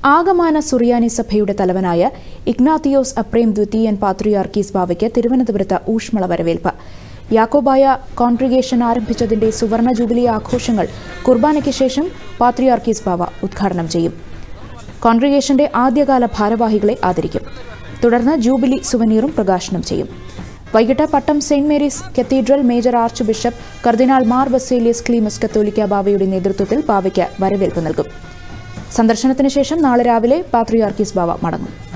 ആഗമാന സുറിയാനി സഭയുടെ തലവനായ ഇഗ്നാത്തിയോസ് അപ്രേം ദ്വിതീയൻ പാത്രിയാർക്കീസ് ബാവയ്ക്ക് തിരുവനന്തപുരത്ത് ഊഷ്മള വരവേൽപ്പ്. യാക്കോബായ കോൺഗ്രിഗേഷൻ ആരംഭിച്ചതിന്റെ സുവർണ ജൂബിലി ആഘോഷങ്ങൾ കുർബാനയ്ക്ക് ശേഷം പാത്രിയാർക്കീസ് ബാവ ഉദ്ഘാടനം ചെയ്യും. കോൺഗ്രിഗേഷന്റെ ആദ്യകാല ഭാരവാഹികളെ ആദരിക്കും. തുടർന്ന് ജൂബിലി സുവനീറും പ്രകാശനം ചെയ്യും. വൈകിട്ട് പട്ടം Saint Mary's cathedral major archbishop കർദിനാൾ മാർ ബസേലിയസ് ക്ലീമസ് കത്തോലിക്ക ബാവയുടെ നേതൃത്വത്തിൽ ബാവയ്ക്ക് വരവേൽപ്പ് നൽകും. സന്ദർശനത്തിന് ശേഷം നാളെ രാവിലെ പാത്രിയാർക്കീസ് ബാവ മടങ്ങും.